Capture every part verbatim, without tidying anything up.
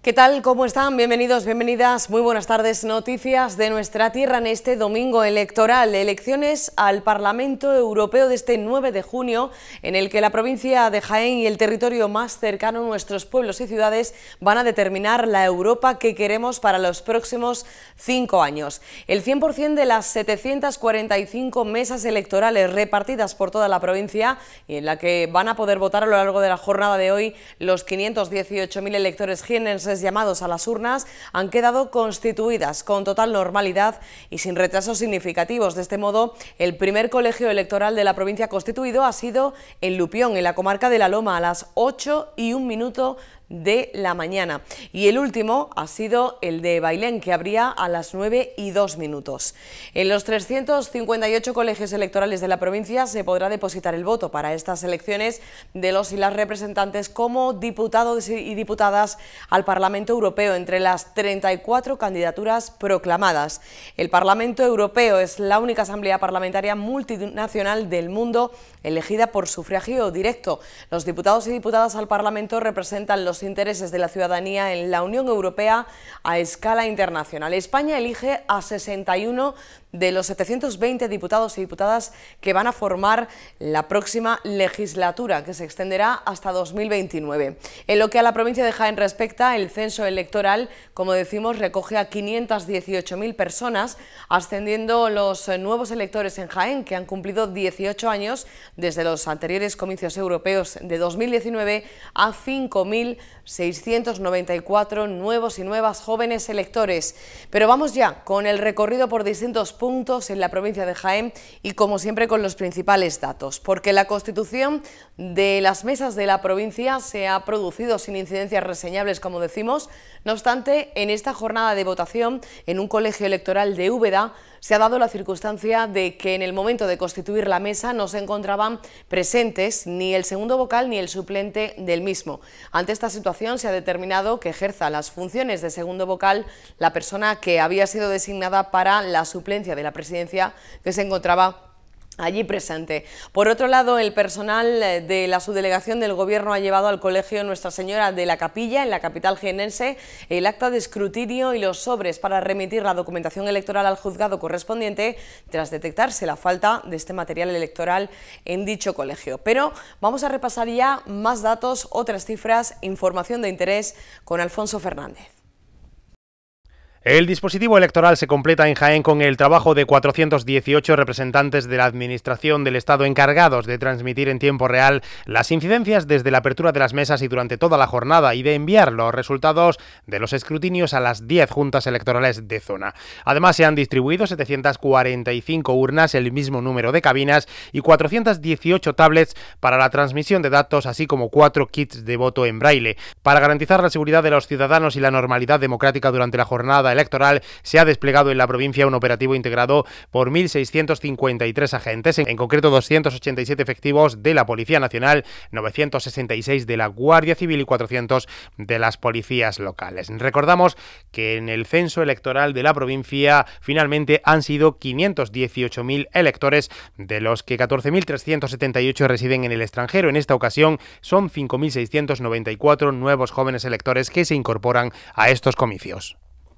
¿Qué tal? ¿Cómo están? Bienvenidos, bienvenidas. Muy buenas tardes. Noticias de nuestra tierra en este domingo electoral. Elecciones al Parlamento Europeo de este nueve de junio, en el que la provincia de Jaén y el territorio más cercano a nuestros pueblos y ciudades van a determinar la Europa que queremos para los próximos cinco años. El cien por cien de las setecientas cuarenta y cinco mesas electorales repartidas por toda la provincia y en la que van a poder votar a lo largo de la jornada de hoy los quinientos dieciocho mil electores jiennenses llamados a las urnas han quedado constituidas con total normalidad y sin retrasos significativos. De este modo, el primer colegio electoral de la provincia constituido ha sido en Lupión, en la comarca de La Loma, a las ocho y un minuto de la mañana, y el último ha sido el de Bailén, que abría a las nueve y dos minutos. En los trescientos cincuenta y ocho colegios electorales de la provincia se podrá depositar el voto para estas elecciones de los y las representantes como diputados y diputadas al Parlamento Europeo, entre las treinta y cuatro candidaturas proclamadas. El Parlamento Europeo es la única asamblea parlamentaria multinacional del mundo elegida por sufragio directo. Los diputados y diputadas al Parlamento representan los intereses de la ciudadanía en la Unión Europea a escala internacional. España elige a sesenta y uno de los setecientos veinte diputados y diputadas que van a formar la próxima legislatura, que se extenderá hasta dos mil veintinueve. En lo que a la provincia de Jaén respecta, el censo electoral, como decimos, recoge a quinientas dieciocho mil personas, ascendiendo los nuevos electores en Jaén, que han cumplido dieciocho años desde los anteriores comicios europeos de dos mil diecinueve, a cinco mil seiscientos noventa y cuatro nuevos y nuevas jóvenes electores. Pero vamos ya con el recorrido por distintos puntos en la provincia de Jaén y, como siempre, con los principales datos, porque la constitución de las mesas de la provincia se ha producido sin incidencias reseñables, como decimos. No obstante, en esta jornada de votación en un colegio electoral de Úbeda se ha dado la circunstancia de que en el momento de constituir la mesa no se encontraban presentes ni el segundo vocal ni el suplente del mismo. Ante esta situación se ha determinado que ejerza las funciones de segundo vocal la persona que había sido designada para la suplencia de la presidencia, que se encontraba allí presente. Por otro lado, el personal de la subdelegación del Gobierno ha llevado al colegio Nuestra Señora de la Capilla, en la capital jiennense, el acta de escrutinio y los sobres para remitir la documentación electoral al juzgado correspondiente, tras detectarse la falta de este material electoral en dicho colegio. Pero vamos a repasar ya más datos, otras cifras, información de interés con Alfonso Fernández. El dispositivo electoral se completa en Jaén con el trabajo de cuatrocientos dieciocho representantes de la Administración del Estado encargados de transmitir en tiempo real las incidencias desde la apertura de las mesas y durante toda la jornada, y de enviar los resultados de los escrutinios a las diez juntas electorales de zona. Además, se han distribuido setecientas cuarenta y cinco urnas, el mismo número de cabinas y cuatrocientas dieciocho tablets para la transmisión de datos, así como cuatro kits de voto en braille. Para garantizar la seguridad de los ciudadanos y la normalidad democrática durante la jornada electoral, se ha desplegado en la provincia un operativo integrado por mil seiscientos cincuenta y tres agentes, en concreto doscientos ochenta y siete efectivos de la Policía Nacional, novecientos sesenta y seis de la Guardia Civil y cuatrocientos de las policías locales. Recordamos que en el censo electoral de la provincia finalmente han sido quinientos dieciocho mil electores, de los que catorce mil trescientos setenta y ocho residen en el extranjero. En esta ocasión son cinco mil seiscientos noventa y cuatro nuevos jóvenes electores que se incorporan a estos comicios.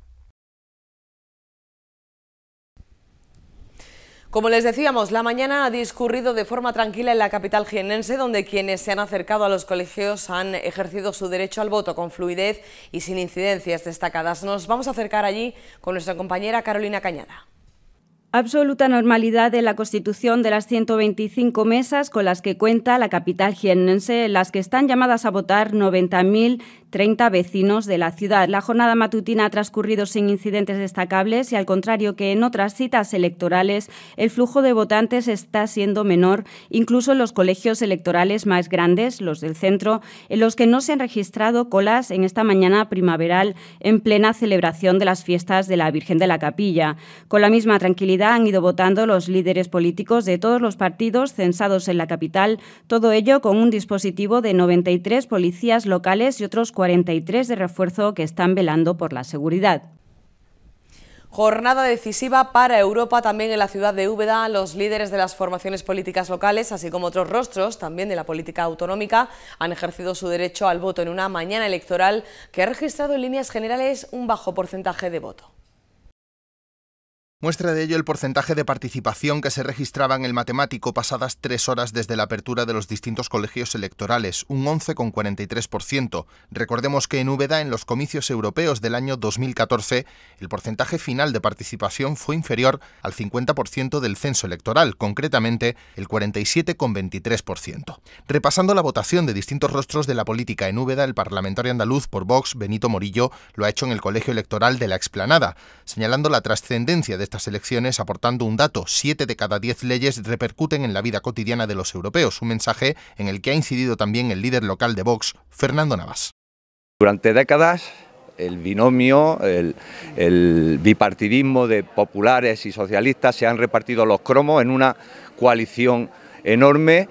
Como les decíamos, la mañana ha discurrido de forma tranquila en la capital jiennense, donde quienes se han acercado a los colegios han ejercido su derecho al voto con fluidez y sin incidencias destacadas. Nos vamos a acercar allí con nuestra compañera Carolina Cañada. Absoluta normalidad en la constitución de las ciento veinticinco mesas con las que cuenta la capital jiennense, en las que están llamadas a votar noventa mil treinta vecinos de la ciudad. La jornada matutina ha transcurrido sin incidentes destacables y, al contrario que en otras citas electorales, el flujo de votantes está siendo menor, incluso en los colegios electorales más grandes, los del centro, en los que no se han registrado colas en esta mañana primaveral en plena celebración de las fiestas de la Virgen de la Capilla. Con la misma tranquilidad han ido votando los líderes políticos de todos los partidos censados en la capital, todo ello con un dispositivo de noventa y tres policías locales y otros cuarenta y tres de refuerzo que están velando por la seguridad. Jornada decisiva para Europa también en la ciudad de Úbeda. Los líderes de las formaciones políticas locales, así como otros rostros también de la política autonómica, han ejercido su derecho al voto en una mañana electoral que ha registrado en líneas generales un bajo porcentaje de voto. Muestra de ello el porcentaje de participación que se registraba en el matemático pasadas tres horas desde la apertura de los distintos colegios electorales, un once coma cuarenta y tres por ciento. Recordemos que en Úbeda, en los comicios europeos del año dos mil catorce, el porcentaje final de participación fue inferior al cincuenta por ciento del censo electoral, concretamente el cuarenta y siete coma veintitrés por ciento. Repasando la votación de distintos rostros de la política en Úbeda, el parlamentario andaluz por Vox, Benito Morillo, lo ha hecho en el colegio electoral de la Explanada, señalando la trascendencia de estas elecciones, aportando un dato: siete de cada diez leyes repercuten en la vida cotidiana de los europeos, un mensaje en el que ha incidido también el líder local de Vox, Fernando Navas. Durante décadas el binomio, el, el bipartidismo de populares y socialistas se han repartido los cromos en una coalición enorme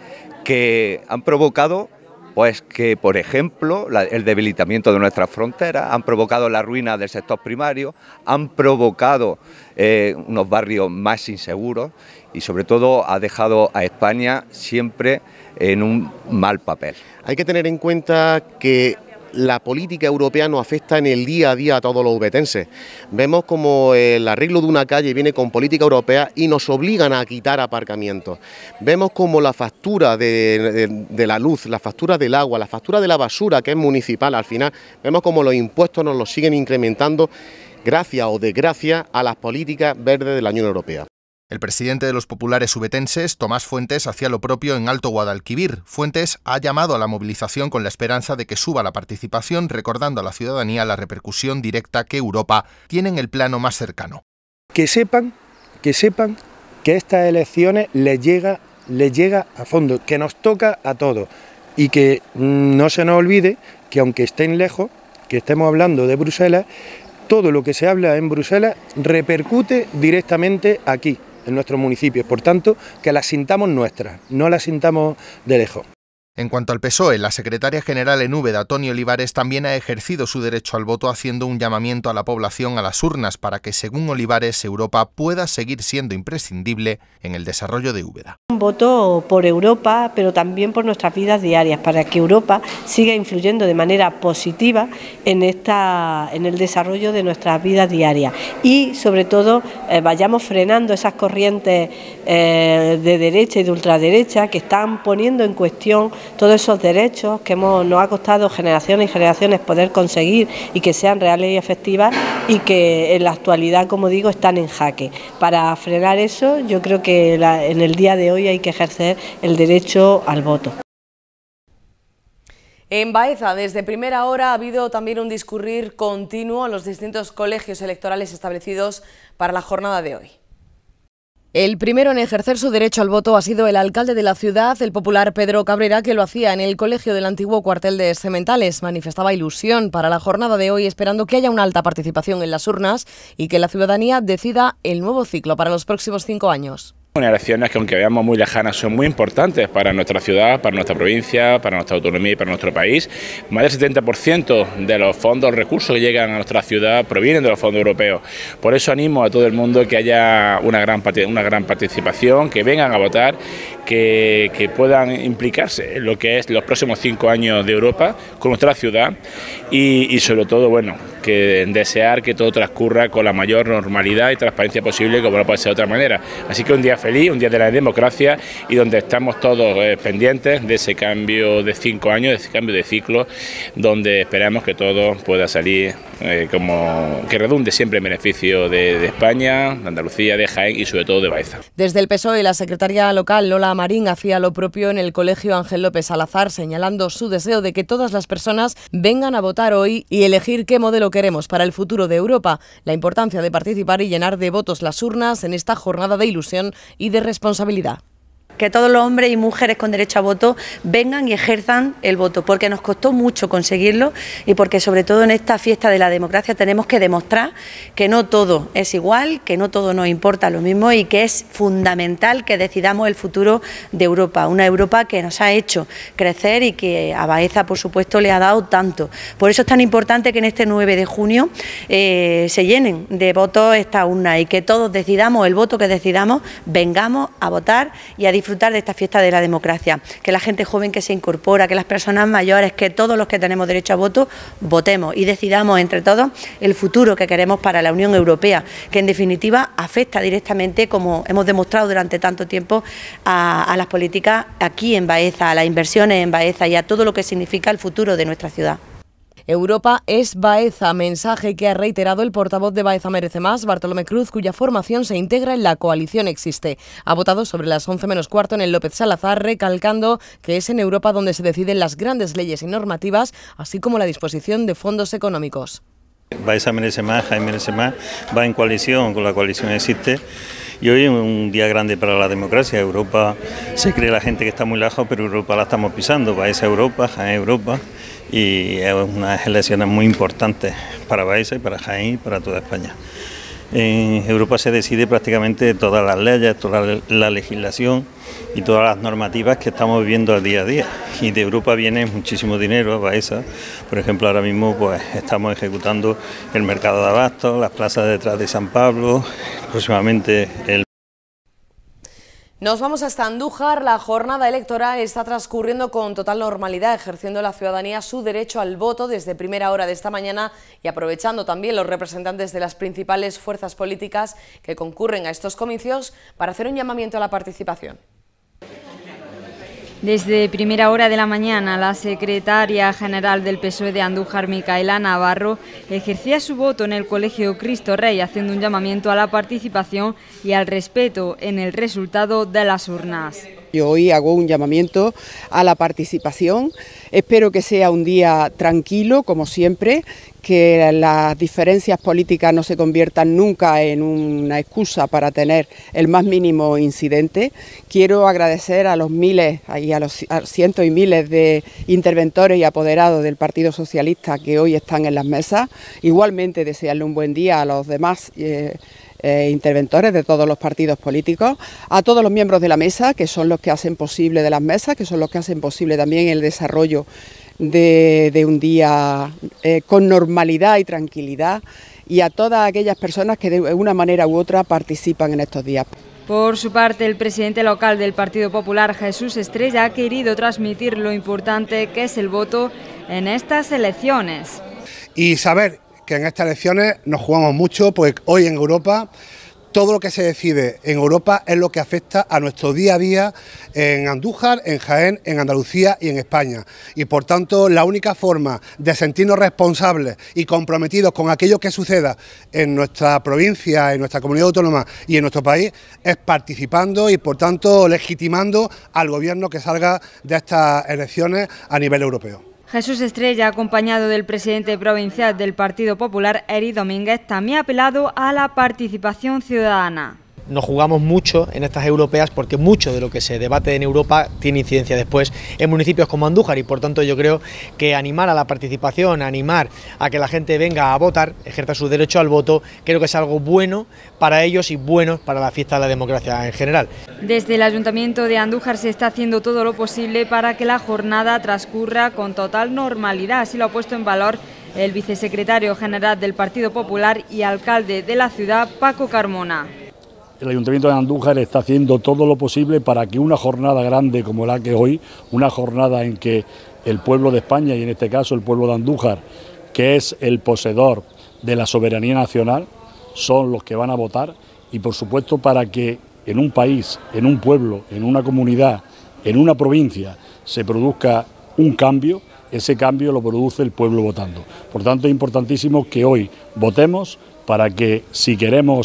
que han provocado Pues que, por ejemplo, la, el debilitamiento de nuestras fronteras, han provocado la ruina del sector primario, han provocado eh, unos barrios más inseguros y sobre todo ha dejado a España siempre en un mal papel. Hay que tener en cuenta que la política europea nos afecta en el día a día a todos los ubetenses. Vemos como el arreglo de una calle viene con política europea y nos obligan a quitar aparcamientos. Vemos como la factura de, de, de la luz, la factura del agua, la factura de la basura, que es municipal, al final vemos como los impuestos nos los siguen incrementando gracias o desgracias a las políticas verdes de la Unión Europea. El presidente de los populares ubetenses, Tomás Fuentes, hacía lo propio en Alto Guadalquivir. Fuentes ha llamado a la movilización con la esperanza de que suba la participación, recordando a la ciudadanía la repercusión directa que Europa tiene en el plano más cercano. Que sepan, que sepan que estas elecciones les llega, les llega a fondo, que nos toca a todos y que no se nos olvide que aunque estén lejos, que estemos hablando de Bruselas, todo lo que se habla en Bruselas repercute directamente aquí, en nuestros municipios, por tanto, que las sintamos nuestras, no las sintamos de lejos. En cuanto al P S O E, la secretaria general en Úbeda, Toni Olivares, también ha ejercido su derecho al voto haciendo un llamamiento a la población a las urnas para que, según Olivares, Europa pueda seguir siendo imprescindible en el desarrollo de Úbeda. Un voto por Europa, pero también por nuestras vidas diarias, para que Europa siga influyendo de manera positiva en, esta, en el desarrollo de nuestras vidas diarias y, sobre todo, eh, vayamos frenando esas corrientes eh, de derecha y de ultraderecha que están poniendo en cuestión todos esos derechos que hemos, nos ha costado generaciones y generaciones poder conseguir y que sean reales y efectivas y que en la actualidad, como digo, están en jaque. Para frenar eso, yo creo que la, en el día de hoy hay que ejercer el derecho al voto. En Baeza, desde primera hora, ha habido también un discurrir continuo en los distintos colegios electorales establecidos para la jornada de hoy. El primero en ejercer su derecho al voto ha sido el alcalde de la ciudad, el popular Pedro Cabrera, que lo hacía en el colegio del antiguo cuartel de Sementales. Manifestaba ilusión para la jornada de hoy, esperando que haya una alta participación en las urnas y que la ciudadanía decida el nuevo ciclo para los próximos cinco años. Unas elecciones que, aunque veamos muy lejanas, son muy importantes para nuestra ciudad, para nuestra provincia, para nuestra autonomía y para nuestro país. Más del setenta por ciento de los fondos, recursos que llegan a nuestra ciudad provienen de los fondos europeos. Por eso animo a todo el mundo que haya una gran, una gran participación, que vengan a votar, que, que puedan implicarse en lo que es los próximos cinco años de Europa con nuestra ciudad y, y sobre todo, bueno, que desear que todo transcurra con la mayor normalidad y transparencia posible, como no puede ser de otra manera. Así que un día feliz, un día de la democracia y donde estamos todos eh, pendientes de ese cambio de cinco años, de ese cambio de ciclo, donde esperamos que todo pueda salir eh, como que redunde siempre en beneficio de, de España, de Andalucía, de Jaén y sobre todo de Baeza. Desde el P S O E, la secretaria local Lola Marín hacía lo propio en el colegio Ángel López Salazar, señalando su deseo de que todas las personas vengan a votar hoy y elegir qué modelo queremos para el futuro de Europa, la importancia de participar y llenar de votos las urnas en esta jornada de ilusión y de responsabilidad. que todos los hombres y mujeres con derecho a voto vengan y ejerzan el voto, porque nos costó mucho conseguirlo y porque sobre todo en esta fiesta de la democracia tenemos que demostrar que no todo es igual, que no todo nos importa lo mismo y que es fundamental que decidamos el futuro de Europa, una Europa que nos ha hecho crecer y que a Baeza, por supuesto, le ha dado tanto. Por eso es tan importante que en este nueve de junio eh, se llenen de votos esta urna y que todos decidamos el voto que decidamos, vengamos a votar y a disfrutar de esta fiesta de la democracia. Que la gente joven que se incorpora, que las personas mayores, que todos los que tenemos derecho a voto, votemos y decidamos entre todos el futuro que queremos para la Unión Europea, que en definitiva afecta directamente, como hemos demostrado durante tanto tiempo, a, a las políticas aquí en Baeza, a las inversiones en Baeza y a todo lo que significa el futuro de nuestra ciudad. Europa es Baeza, mensaje que ha reiterado el portavoz de Baeza Merece Más, Bartolomé Cruz, cuya formación se integra en la coalición Existe. Ha votado sobre las once menos cuarto en el López Salazar, recalcando que es en Europa donde se deciden las grandes leyes y normativas, así como la disposición de fondos económicos. Baeza Merece Más, Jaén Merece Más, va en coalición con la coalición Existe. Y hoy es un día grande para la democracia. Europa, se cree la gente que está muy lejos, pero Europa la estamos pisando. Baeza Europa, Jaén Europa, y es unas elecciones muy importantes para Baeza y para Jaén y para toda España. En Europa se decide prácticamente todas las leyes, toda la legislación y todas las normativas que estamos viviendo día a día. Y de Europa viene muchísimo dinero a Baeza. Por ejemplo, ahora mismo pues estamos ejecutando el mercado de abastos, las plazas detrás de San Pablo, próximamente el... Nos vamos hasta Andújar. La jornada electoral está transcurriendo con total normalidad, ejerciendo la ciudadanía su derecho al voto desde primera hora de esta mañana y aprovechando también los representantes de las principales fuerzas políticas que concurren a estos comicios para hacer un llamamiento a la participación. Desde primera hora de la mañana, la secretaria general del P S O E de Andújar, Micaela Navarro, ejercía su voto en el Colegio Cristo Rey, haciendo un llamamiento a la participación y al respeto en el resultado de las urnas. Yo hoy hago un llamamiento a la participación, espero que sea un día tranquilo, como siempre, que las diferencias políticas no se conviertan nunca en una excusa para tener el más mínimo incidente. Quiero agradecer a los miles y a los cientos y miles de interventores y apoderados del Partido Socialista que hoy están en las mesas, igualmente desearle un buen día a los demás eh, Eh, interventores de todos los partidos políticos, a todos los miembros de la mesa, que son los que hacen posible de las mesas, que son los que hacen posible también el desarrollo de, de un día eh, con normalidad y tranquilidad, y a todas aquellas personas que de una manera u otra participan en estos días. Por su parte, el presidente local del Partido Popular, Jesús Estrella, ha querido transmitir lo importante que es el voto en estas elecciones. Y saber que en estas elecciones nos jugamos mucho, pues hoy en Europa todo lo que se decide en Europa es lo que afecta a nuestro día a día en Andújar, en Jaén, en Andalucía y en España. Y por tanto la única forma de sentirnos responsables y comprometidos con aquello que suceda en nuestra provincia, en nuestra comunidad autónoma y en nuestro país es participando y por tanto legitimando al gobierno que salga de estas elecciones a nivel europeo. Jesús Estrella, acompañado del presidente provincial del Partido Popular, Eri Domínguez, también ha apelado a la participación ciudadana. Nos jugamos mucho en estas europeas porque mucho de lo que se debate en Europa tiene incidencia después en municipios como Andújar y por tanto yo creo que animar a la participación, animar a que la gente venga a votar, ejerza su derecho al voto, creo que es algo bueno para ellos y bueno para la fiesta de la democracia en general. Desde el Ayuntamiento de Andújar se está haciendo todo lo posible para que la jornada transcurra con total normalidad, así lo ha puesto en valor el vicesecretario general del Partido Popular y alcalde de la ciudad, Paco Carmona. El Ayuntamiento de Andújar está haciendo todo lo posible para que una jornada grande como la que hoy, una jornada en que el pueblo de España y en este caso el pueblo de Andújar, que es el poseedor de la soberanía nacional, son los que van a votar y por supuesto para que en un país, en un pueblo, en una comunidad, en una provincia se produzca un cambio, ese cambio lo produce el pueblo votando. Por tanto es importantísimo que hoy votemos para que si queremos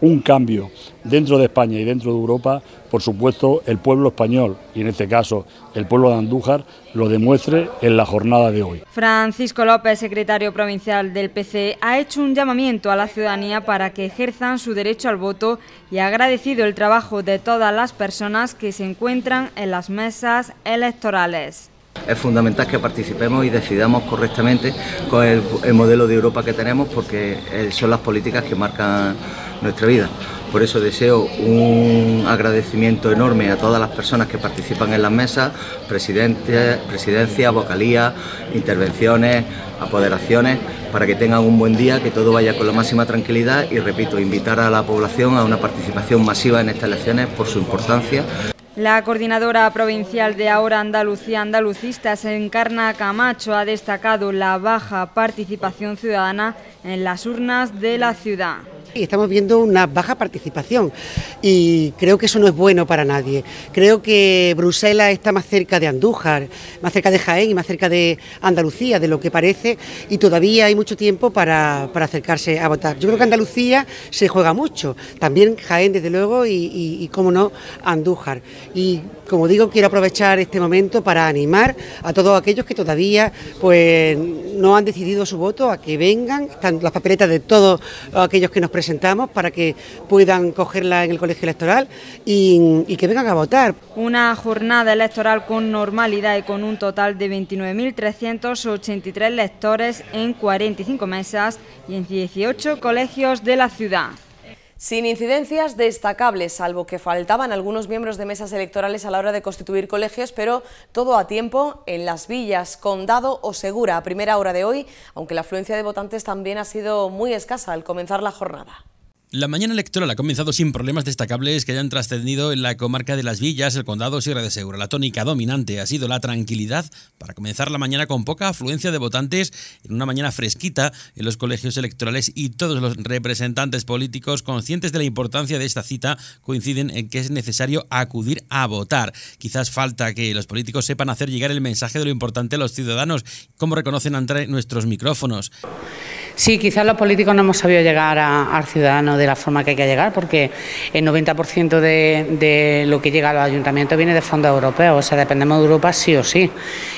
un cambio dentro de España y dentro de Europa, por supuesto el pueblo español, y en este caso el pueblo de Andújar, lo demuestre en la jornada de hoy. Francisco López, secretario provincial del P C, ha hecho un llamamiento a la ciudadanía para que ejerzan su derecho al voto y ha agradecido el trabajo de todas las personas que se encuentran en las mesas electorales. Es fundamental que participemos y decidamos correctamente con el, el modelo de Europa que tenemos, porque son las políticas que marcan nuestra vida. Por eso deseo un agradecimiento enorme a todas las personas que participan en las mesas, presidentes, presidencia, vocalía, intervenciones, apoderaciones, para que tengan un buen día, que todo vaya con la máxima tranquilidad y, repito, invitar a la población a una participación masiva en estas elecciones por su importancia. La coordinadora provincial de Ahora Andalucía Andalucistas, Encarna Camacho, ha destacado la baja participación ciudadana en las urnas de la ciudad. Y estamos viendo una baja participación y creo que eso no es bueno para nadie. Creo que Bruselas está más cerca de Andújar, más cerca de Jaén y más cerca de Andalucía de lo que parece, y todavía hay mucho tiempo para, para acercarse a votar. Yo creo que Andalucía se juega mucho, también Jaén desde luego y, y, y cómo no, Andújar. Y como digo, quiero aprovechar este momento para animar a todos aquellos que todavía pues no han decidido su voto a que vengan. Están las papeletas de todos aquellos que nos presentamos para que puedan cogerla en el colegio electoral y, y que vengan a votar. Una jornada electoral con normalidad y con un total de veintinueve mil trescientos ochenta y tres electores en cuarenta y cinco mesas y en dieciocho colegios de la ciudad. Sin incidencias destacables, salvo que faltaban algunos miembros de mesas electorales a la hora de constituir colegios, pero todo a tiempo en Las Villas, Condado o Segura a primera hora de hoy, aunque la afluencia de votantes también ha sido muy escasa al comenzar la jornada. La mañana electoral ha comenzado sin problemas destacables que hayan trascendido en la comarca de Las Villas, el condado Sierra de Segura. La tónica dominante ha sido la tranquilidad para comenzar la mañana con poca afluencia de votantes, en una mañana fresquita en los colegios electorales, y todos los representantes políticos, conscientes de la importancia de esta cita, coinciden en que es necesario acudir a votar. Quizás falta que los políticos sepan hacer llegar el mensaje de lo importante a los ciudadanos, como reconocen ante nuestros micrófonos. Sí, quizás los políticos no hemos sabido llegar a, al ciudadano de la forma que hay que llegar, porque el noventa por ciento de, de lo que llega a los ayuntamientos viene de fondos europeos, o sea, dependemos de Europa sí o sí.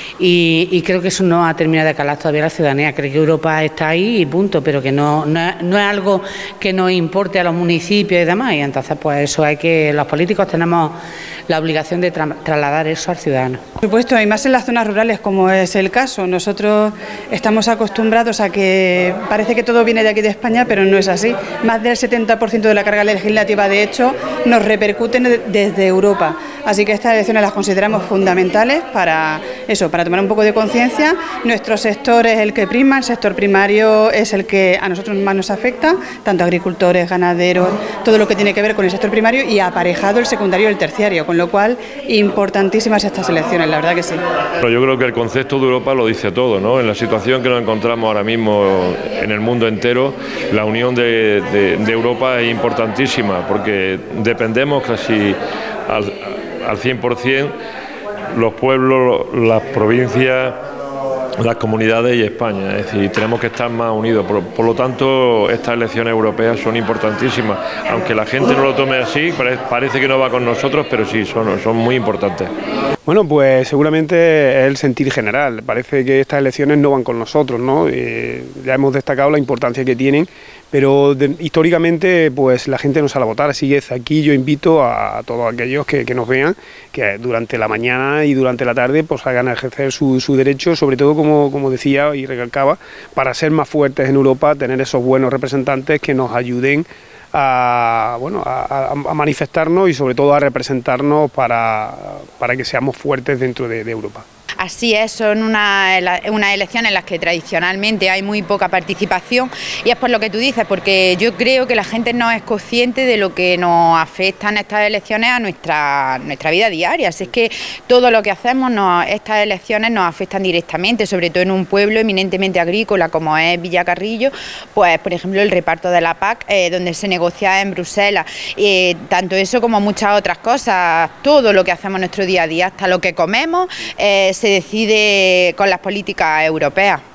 Y, y creo que eso no ha terminado de calar todavía a la ciudadanía. Creo que Europa está ahí y punto, pero que no, no, es, no es algo que nos importe a los municipios y demás, y entonces pues eso hay que, los políticos tenemos la obligación de tra trasladar eso al ciudadano. Por supuesto, y más en las zonas rurales, como es el caso. Nosotros estamos acostumbrados a que parece que todo viene de aquí de España, pero no es así. Más del setenta por ciento de la carga legislativa, de hecho, nos repercuten desde Europa. Así que estas elecciones las consideramos fundamentales para eso, para tomar un poco de conciencia. Nuestro sector es el que prima, el sector primario es el que a nosotros más nos afecta, tanto agricultores, ganaderos, todo lo que tiene que ver con el sector primario, y aparejado el secundario y el terciario, con lo cual importantísimas estas elecciones, la verdad que sí. Yo creo que el concepto de Europa lo dice todo, ¿no? En la situación que nos encontramos ahora mismo en el mundo entero, la unión de, de, de Europa es importantísima, porque dependemos casi al, al cien por cien los pueblos, las provincias, las comunidades y España. Es decir, tenemos que estar más unidos. Por, por lo tanto, estas elecciones europeas son importantísimas. Aunque la gente no lo tome así, parece que no va con nosotros, pero sí, son, son muy importantes. Bueno, pues seguramente es el sentir general. Parece que estas elecciones no van con nosotros, ¿no? Eh, ya hemos destacado la importancia que tienen, pero de, históricamente pues la gente no sale a votar, así que aquí yo invito a, a todos aquellos que, que nos vean, que durante la mañana y durante la tarde pues hagan a ejercer su, su derecho, sobre todo como, como decía y recalcaba, para ser más fuertes en Europa, tener esos buenos representantes que nos ayuden a, bueno, a, a manifestarnos y sobre todo a representarnos para, para que seamos fuertes dentro de, de Europa. Así es, son unas una elecciones en las que tradicionalmente hay muy poca participación, y es por lo que tú dices, porque yo creo que la gente no es consciente de lo que nos afectan estas elecciones a nuestra, nuestra vida diaria. Así es que todo lo que hacemos, nos, estas elecciones nos afectan directamente, sobre todo en un pueblo eminentemente agrícola como es Villacarrillo, pues por ejemplo el reparto de la P A C, eh, donde se negocia en Bruselas, eh, tanto eso como muchas otras cosas, todo lo que hacemos en nuestro día a día, hasta lo que comemos, eh, se decide con las políticas europeas.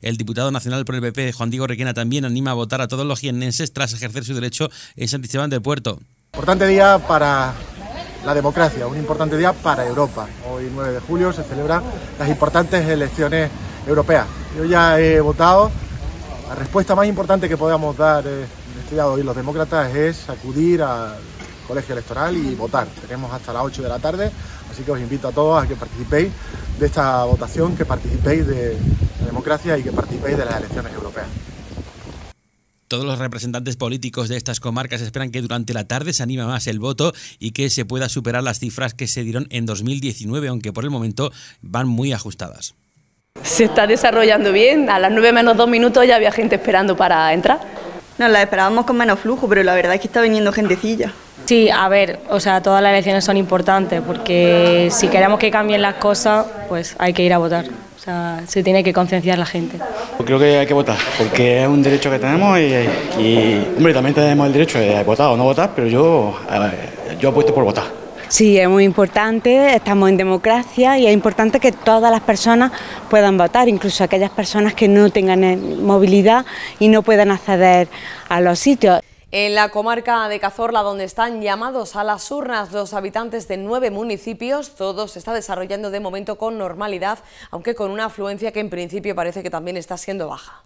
El diputado nacional por el P P, Juan Diego Requena, también anima a votar a todos los jiennenses tras ejercer su derecho en San Esteban del Puerto. Importante día para la democracia, un importante día para Europa. Hoy, nueve de julio, se celebran las importantes elecciones europeas. Yo ya he votado. La respuesta más importante que podamos dar en este día de hoy los demócratas es acudir al colegio electoral y votar. Tenemos hasta las ocho de la tarde, así que os invito a todos a que participéis de esta votación, que participéis de la democracia y que participéis de las elecciones europeas. Todos los representantes políticos de estas comarcas esperan que durante la tarde se anime más el voto y que se pueda superar las cifras que se dieron en dos mil diecinueve, aunque por el momento van muy ajustadas. Se está desarrollando bien, a las nueve menos dos minutos ya había gente esperando para entrar. Nos la esperábamos con menos flujo, pero la verdad es que está viniendo gentecilla. Sí, a ver, o sea, todas las elecciones son importantes porque si queremos que cambien las cosas, pues hay que ir a votar. O sea, se tiene que concienciar la gente. Creo que hay que votar porque es un derecho que tenemos y, y hombre, también tenemos el derecho de votar o no votar, pero yo, yo apuesto por votar. Sí, es muy importante, estamos en democracia y es importante que todas las personas puedan votar, incluso aquellas personas que no tengan movilidad y no puedan acceder a los sitios. En la comarca de Cazorla, donde están llamados a las urnas los habitantes de nueve municipios, todo se está desarrollando de momento con normalidad, aunque con una afluencia que en principio parece que también está siendo baja.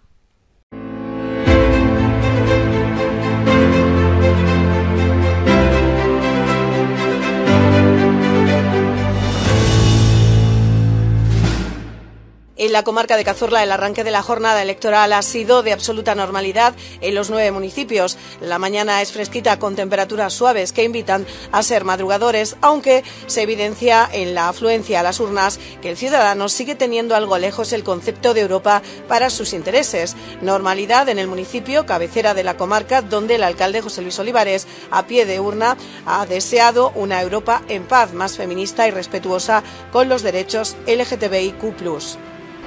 En la comarca de Cazorla, el arranque de la jornada electoral ha sido de absoluta normalidad en los nueve municipios. La mañana es fresquita con temperaturas suaves que invitan a ser madrugadores, aunque se evidencia en la afluencia a las urnas que el ciudadano sigue teniendo algo lejos el concepto de Europa para sus intereses. Normalidad en el municipio cabecera de la comarca, donde el alcalde José Luis Olivares, a pie de urna, ha deseado una Europa en paz, más feminista y respetuosa con los derechos L G T B I Q plus.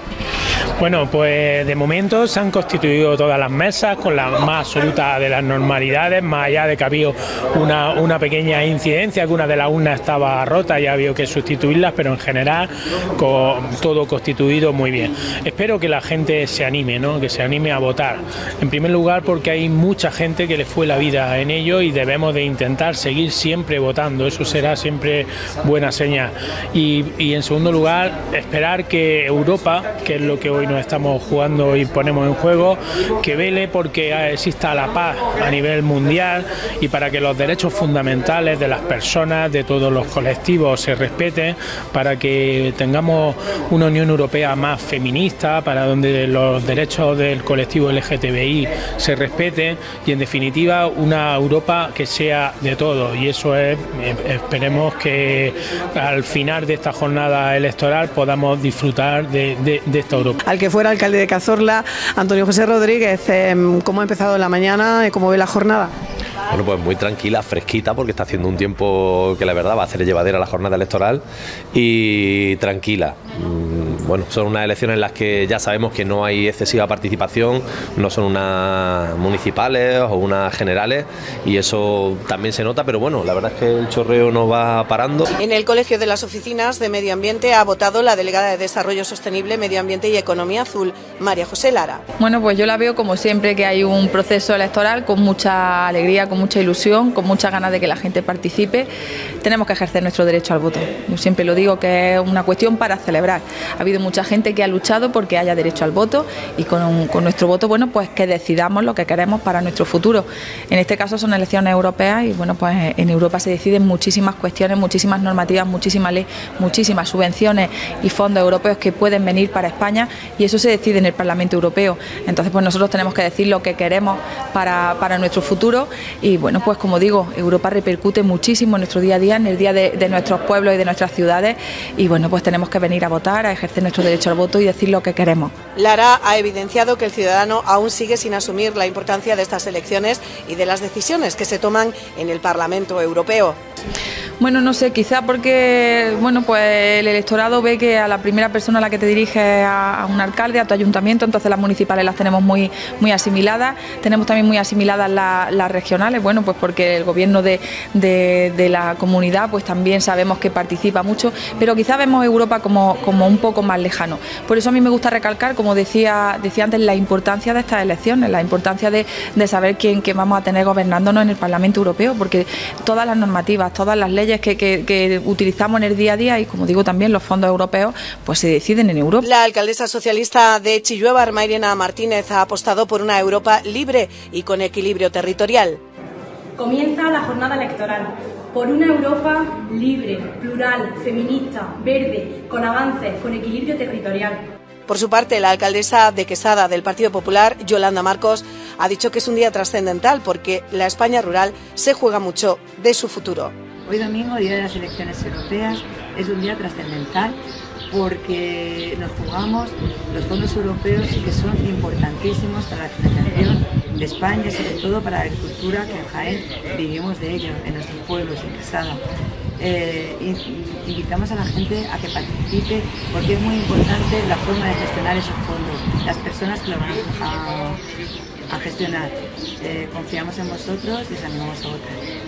Bueno, pues de momento se han constituido todas las mesas con la más absoluta de las normalidades, más allá de que ha habido una, una pequeña incidencia, que una de las urnas estaba rota y ha habido que sustituirlas, pero en general con todo constituido muy bien. Espero que la gente se anime, ¿no? Que se anime a votar. En primer lugar porque hay mucha gente que le fue la vida en ello y debemos de intentar seguir siempre votando, eso será siempre buena señal. Y, y en segundo lugar, esperar que Europa, que es lo que hoy nos estamos jugando y ponemos en juego, que vele porque exista la paz a nivel mundial y para que los derechos fundamentales de las personas, de todos los colectivos se respeten, para que tengamos una Unión Europea más feminista, para donde los derechos del colectivo L G T B I se respeten y en definitiva una Europa que sea de todos, y eso es, esperemos que al final de esta jornada electoral podamos disfrutar de, de, de esta Europa. Al que fuera alcalde de Cazorla, Antonio José Rodríguez, ¿cómo ha empezado la mañana? ¿Cómo ve la jornada? Bueno, pues muy tranquila, fresquita, porque está haciendo un tiempo que la verdad va a hacer llevadera la jornada electoral y tranquila. Bueno, son unas elecciones en las que ya sabemos que no hay excesiva participación, no son unas municipales o unas generales y eso también se nota, pero bueno, la verdad es que el chorreo no va parando. En el Colegio de las Oficinas de Medio Ambiente ha votado la delegada de Desarrollo Sostenible, Medio Ambiente y Economía Azul, María José Lara. Bueno, pues yo la veo como siempre que hay un proceso electoral con mucha alegría, con mucha ilusión, con muchas ganas de que la gente participe. Tenemos que ejercer nuestro derecho al voto. Yo siempre lo digo que es una cuestión para celebrar. Ha habido mucha gente que ha luchado porque haya derecho al voto y con, con nuestro voto, bueno, pues que decidamos lo que queremos para nuestro futuro. En este caso son elecciones europeas y bueno, pues en Europa se deciden muchísimas cuestiones, muchísimas normativas, muchísimas leyes, muchísimas subvenciones y fondos europeos que pueden venir para España y eso se decide en el Parlamento Europeo. Entonces pues nosotros tenemos que decir lo que queremos para, para nuestro futuro y bueno, pues como digo, Europa repercute muchísimo en nuestro día a día, en el día de, de nuestros pueblos y de nuestras ciudades y bueno, pues tenemos que venir a votar, a ejercer nuestro derecho al voto y decir lo que queremos. Lara ha evidenciado que el ciudadano aún sigue sin asumir la importancia de estas elecciones y de las decisiones que se toman en el Parlamento Europeo. Bueno, no sé, quizá porque bueno, pues el electorado ve que a la primera persona a la que te diriges a, a un alcalde, a tu ayuntamiento, entonces las municipales las tenemos muy, muy asimiladas, tenemos también muy asimiladas la, las regionales, bueno, pues porque el gobierno de, de, de la comunidad pues también sabemos que participa mucho, pero quizá vemos Europa como, como un poco más lejano. Por eso a mí me gusta recalcar, como decía, decía antes, la importancia de estas elecciones, la importancia de, de saber quién, quién vamos a tener gobernándonos en el Parlamento Europeo, porque todas las normativas, todas las leyes que, que, que utilizamos en el día a día y, como digo, también los fondos europeos, pues se deciden en Europa. La alcaldesa socialista de Chillueva, Armairena Martínez, ha apostado por una Europa libre y con equilibrio territorial. Comienza la jornada electoral por una Europa libre, plural, feminista, verde, con avances, con equilibrio territorial. Por su parte, la alcaldesa de Quesada del Partido Popular, Yolanda Marcos, ha dicho que es un día trascendental porque la España rural se juega mucho de su futuro. Hoy domingo, día de las elecciones europeas, es un día trascendental porque nos jugamos los fondos europeos que son importantísimos para la financiación de España y sobre todo para la agricultura, que en Jaén vivimos de ello, en nuestros pueblos, en Quesada. Eh, invitamos a la gente a que participe porque es muy importante la forma de gestionar esos fondos, las personas que lo van a, a gestionar. Eh, confiamos en vosotros y os animamos a votar.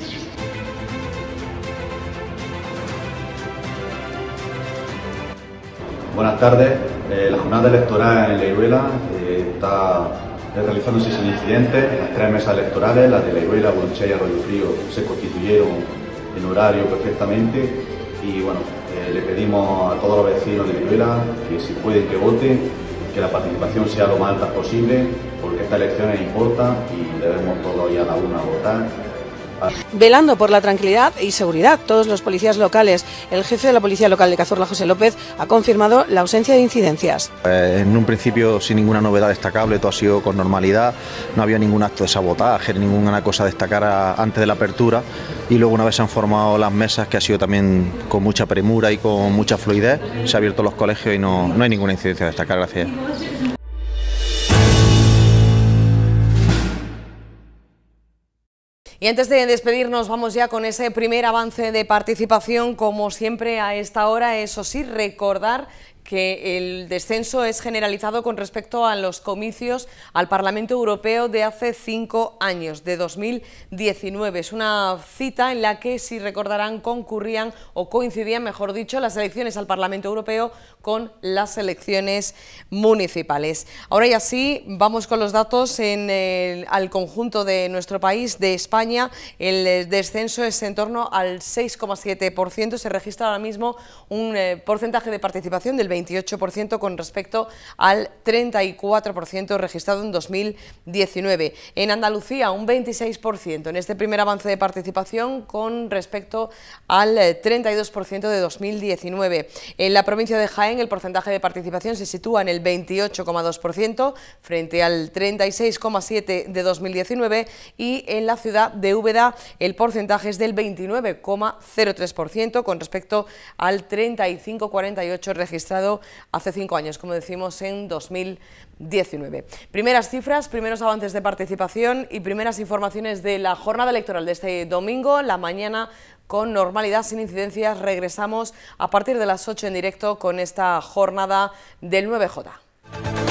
Buenas tardes. Eh, la jornada electoral en Leiruela eh, está realizándose sin incidentes. Las tres mesas electorales, las de Leiruela, Bolchea y Arroyo Frío, se constituyeron en horario perfectamente y bueno, eh, le pedimos a todos los vecinos de Leiruela que si pueden que voten, que la participación sea lo más alta posible, porque esta elección importa y debemos todos ir a la una a votar. Velando por la tranquilidad y seguridad, todos los policías locales, el jefe de la Policía Local de Cazorla, José López, ha confirmado la ausencia de incidencias. Eh, en un principio sin ninguna novedad destacable, todo ha sido con normalidad, no había ningún acto de sabotaje, ninguna cosa a destacar a, antes de la apertura, y luego una vez se han formado las mesas, que ha sido también con mucha premura y con mucha fluidez, se han abierto los colegios y no, no hay ninguna incidencia a destacar, gracias. Y antes de despedirnos, vamos ya con ese primer avance de participación, como siempre a esta hora. Eso sí, recordar que el descenso es generalizado con respecto a los comicios al Parlamento Europeo de hace cinco años, de dos mil diecinueve. Es una cita en la que, si recordarán, concurrían o coincidían, mejor dicho, las elecciones al Parlamento Europeo con las elecciones municipales. Ahora ya sí, vamos con los datos en el, al conjunto de nuestro país, de España. El descenso es en torno al seis coma siete por ciento, se registra ahora mismo un eh, porcentaje de participación del veintiocho por ciento con respecto al treinta y cuatro por ciento registrado en dos mil diecinueve. En Andalucía un veintiséis por ciento en este primer avance de participación con respecto al treinta y dos por ciento de dos mil diecinueve. En la provincia de Jaén el porcentaje de participación se sitúa en el veintiocho coma dos por ciento frente al treinta y seis coma siete por ciento de dos mil diecinueve, y en la ciudad de Úbeda el porcentaje es del veintinueve coma cero tres por ciento con respecto al treinta y cinco coma cuarenta y ocho por ciento registrado hace cinco años, como decimos, en dos mil diecinueve. Primeras cifras, primeros avances de participación y primeras informaciones de la jornada electoral de este domingo. La mañana con normalidad, sin incidencias. Regresamos a partir de las ocho en directo con esta jornada del nueve J.